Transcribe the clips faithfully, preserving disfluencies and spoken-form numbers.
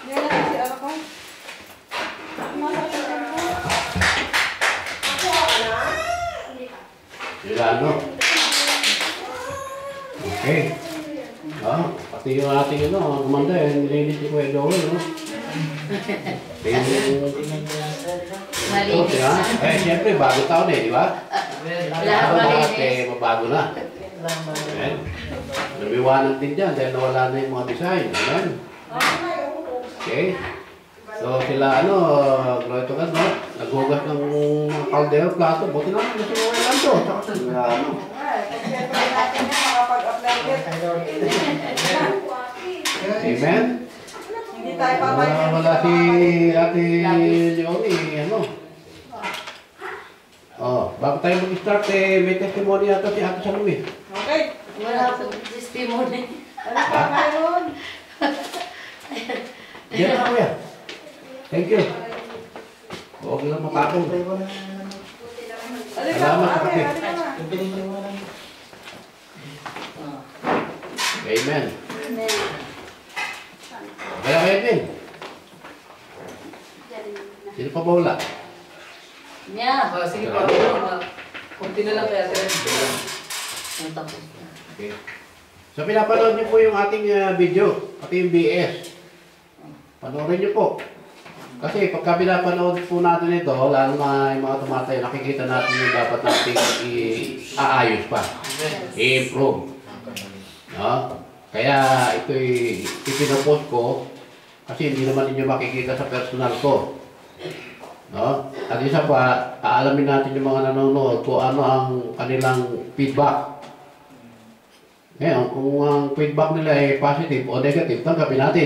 Hindi na kasi ano ko. Masakit na po. Ako ako na? Milano. Okay. Ah, pati yung ating ano, gumanda eh, nilinis ni Kuya Joel, no? Malinis na. Eh, siyempre, bago taon eh, di ba? Lahat malinis. Eh, mabago na. Ayan. Lumiwanag din dyan dahil nawala na yung mga design. Ayan. Okay. So, sila ano, Glory to God, no? Naghugas ng mga kaldero, plato. Buti naman na si Roland to. Tsaka sila, ano. Amen? Hindi tayo papayag. Uh, wala si Ate Leonie, ano? Oh, bago tayo mag-start, eh, may testimony yata si Ate Salome. Okay. Wala po testimony. Ano pa mayroon? Diyan na kuya. Thank you. Huwag lang matapong. Salamat kapatid. Amen. Kaya kayo din. Sino pa ba wala? Yeah. Ah, sige pa. Kunti na lang kaya. Okay. So pinapanood niyo po yung ating uh, video, pati yung B S. Panoorin niyo po. Kasi pagka pinapanood po natin ito, lalo na yung mga tumatayo, nakikita natin yung dapat natin i-aayos pa. I-improve. No? Kaya ito'y ipinopost ko kasi hindi naman ninyo makikita sa personal ko. No? At isa pa, aalamin natin yung mga nanonood kung ano ang kanilang feedback. Ngayon, kung ang feedback nila ay positive o negative, tanggapin natin.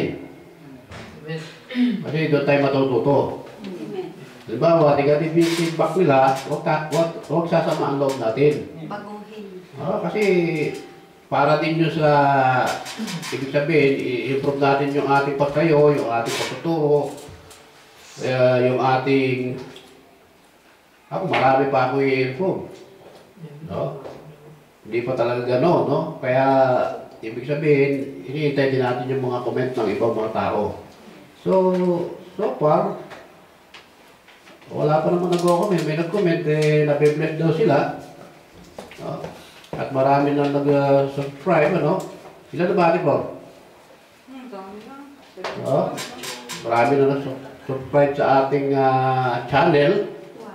Kasi doon tayo matututo. Halimbawa, negative yung feedback nila, huwag, huwag, huwag sasama ang loob natin. Baguhin. Oh, kasi para din nyo sa, ibig sabihin, i-improve natin yung ating pagkayo, yung ating pagtuturo, uh, yung ating, ako marami pa ako i-improve. No? Hindi pa talaga gano'n, no? Kaya, ibig sabihin, hinihintay din natin yung mga comment ng ibang mga tao. So, so far, wala pa naman nag-comment. May nag-comment, eh, nabibless daw sila. No? At marami na nag-subscribe, ano? Sila na ba, Bro? Hmm, dami na. No? Marami na nag-subscribe sa ating uh, channel.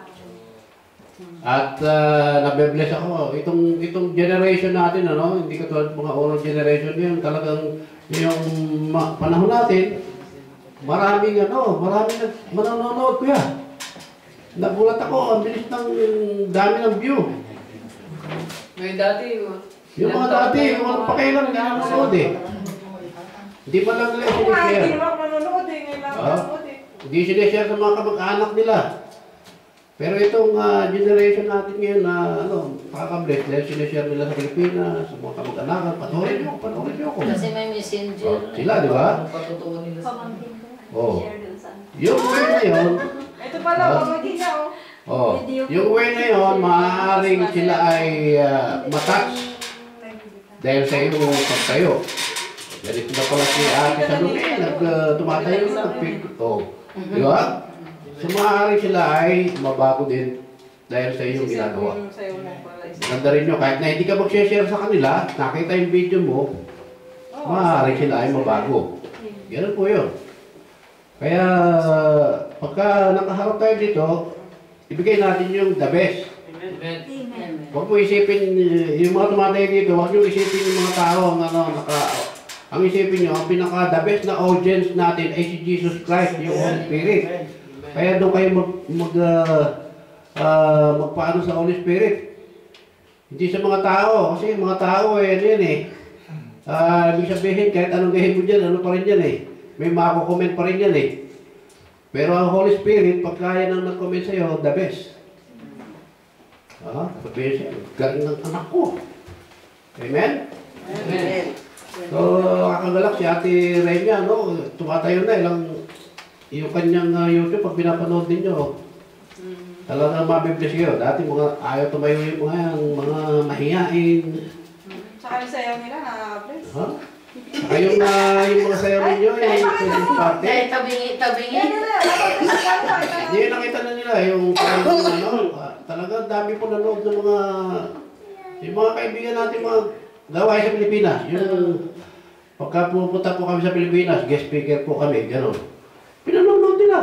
At uh, nabibless ako. Itong, itong generation natin, ano? Hindi katulad mga old generation yun. Talagang yung panahon natin, maraming ano, maraming manonood ko yan. Nagulat ako, ang bilis ng dami ng view. May dati, Yung mga dati, yung mga pakailan, hindi nanonood eh. Hindi pa lang nila Ako nga, hindi sinishare. naman ako nanonood eh. Ngayon lang ako Ah? nanonood eh. Hindi sinishare sa mga kamag-anak nila. Pero itong uh, generation natin ngayon na ano, pakakabless, dahil sinishare nila sa Pilipinas, sa mga kamag-anakan, panoorin nyo, panoorin nyo ako. Kasi may messenger. Oh, sila, di ba? patutuwa nila sa Oh. Yung way na yun, Ito pala, Ah? pamagin niya oh. oh, yung way na yun, maaaring sila ay uh, matouch dahil sa iyong pagtayo. Ganito na pala si Ate Salome, nag-tumatayo na, nag-pick. Oh. Di ba? So maaaring sila ay mabago din dahil sa iyong ginagawa. Sa'yo mo pala isa. Ganda rin nyo, kahit na hindi ka mag-share sa kanila, nakita yung video mo, maaaring sila ay mabago. Ganun po yun. Kaya, pagka nakaharap tayo dito, ibigay natin yung the best. Amen. Huwag mo isipin, yung mga tumatay dito, huwag nyo isipin yung mga tao, ang, ano, naka, ang isipin nyo, ang pinaka-the best na audience natin ay si Jesus Christ, yung Holy Spirit. Kaya doon kayo mag, mag, uh, uh, magpaano sa Holy Spirit. Hindi sa mga tao, kasi mga tao eh, ano yan eh. Uh, ibig sabihin, kahit anong gahin mo dyan, ano pa rin yan eh. May mako-comment pa rin yan eh. Pero ang Holy Spirit, pag kaya nang nag-comment sa'yo, the best. Ah, sabihin siya, galing ng anak ko. Amen? Amen. So, kakagalak si Ate Renya, no? Tumatayo na, ilang yung kanyang uh, YouTube, pag pinapanood ninyo, talagang mabibless kayo. Dati mga ayaw tumayo yung mga yan, mga mahihain. Tsaka yung sayaw nila, nakaka-bless. Ha? Saka yung, ah, yung mga sayaw ninyo, yung Christmas party. Dahil tabingi, tabingi. Yan, yan, yan. Hindi, nakita na nila yung parang ano, ah, talaga dami po nanood ng mga, yung mga kaibigan natin mga gawain sa Pilipinas. Yung pagka pupunta po kami sa Pilipinas, guest speaker po kami, gano'n. Pinanonood nila.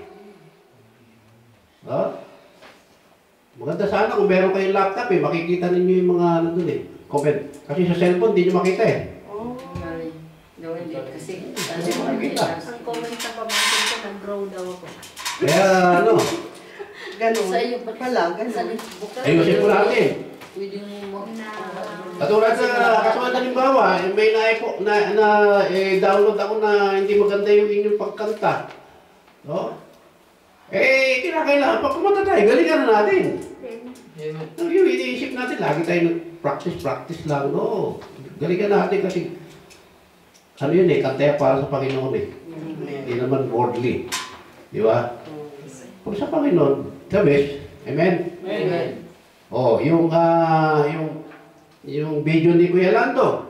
Ha? Maganda sana kung meron kayong laptop eh, makikita ninyo yung mga ano dun eh, comment. Kasi sa cellphone, hindi nyo makita eh. Oh, no, hindi. Kasi, Hindi mo makikita. ang comment sa pamangkin ko, nag-grow daw ako. Kaya ano, Ganun. Sa iyo, Pala, Sa ganun. bukas. ayusin po natin. Pwede mo mag... Katulad sa katulad halimbawa, eh, may na, na, na eh, download ako na hindi maganda yung inyong pagkanta. No? Eh, kinakailangan pa kumanta tayo, galingan na natin. Amen. Ang yung iniisip natin, lagi tayo practice, practice lang, no? Galingan natin kasi, ano yun eh, kantaya para sa Panginoon eh. Hindi naman worldly. Di ba? Kung sa Panginoon, the best. Amen? Amen. Oh, yung, ah, yung, yung video ni Kuya Lando.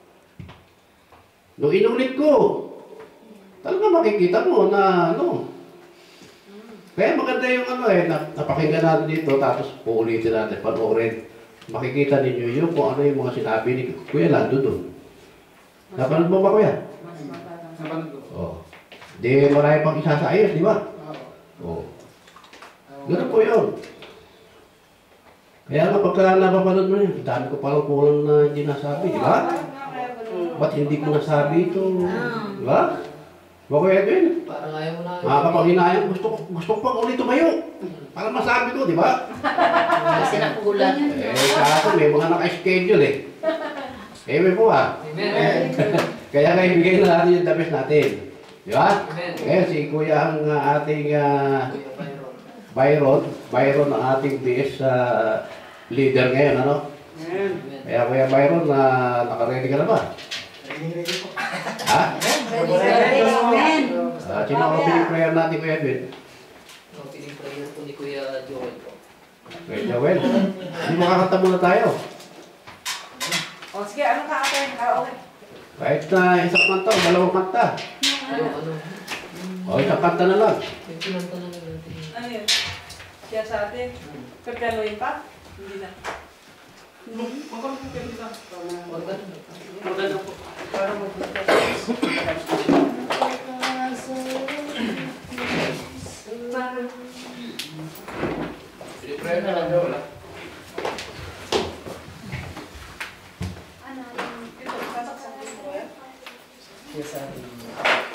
Nung inulit ko, talaga makikita mo na, ano, kaya maganda yung ano eh, napakinggan natin dito, tapos uulitin natin, panoorin. Makikita ninyo yung kung ano yung mga sinabi ni Kuya Lando doon. Napanood mo ba, Kuya? Napanood ko. Oo. Di marami pang isa sa ayos, di ba? Oo. Ganun po yun. Kaya nga pagka napapanood mo yun, dami ko palang kulang na hindi nasabi, di ba? Ba't hindi ko nasabi ito? Di ba? Ba, Kuya Edwin? Parang ayaw mo na. Makakapag-hinayang, gusto, ko- gusto ko pang ulit tumayo. Para masabi ko, di ba? Kasi nakulan. Eh, sa akin, may mga naka-schedule eh. Eh, may po ah. Amen. Kaya nga ibigay na natin yung the best natin. Di ba? Amen. Kaya si Kuya ang ah, ating ah, Kuya Byron. Byron, Byron ang ating B S ah, leader ngayon, ano? Amen. Kaya Kuya Byron, na naka-ready ka na ba? Ready po. Ha? Amen. Ah, sino ang opening prayer natin, Kuya Edwin? Ang piling prayer po ni Kuya Joel po. Kuya Joel, hindi makakanta muna tayo. O, sige, anong kakatayin? Ah, okay. Kahit na isang kanta o dalawang kanta. Yung ano, O isang kanta na lang. yung pinanta na natin. Ano yun? Siya sa atin. Kapianoin pa? Hindi na. Huwag ganun. Maganda po. Para mag-bukas. Prayer na lang, Joel. Ito, sasaksak ko yan. Yes, sir.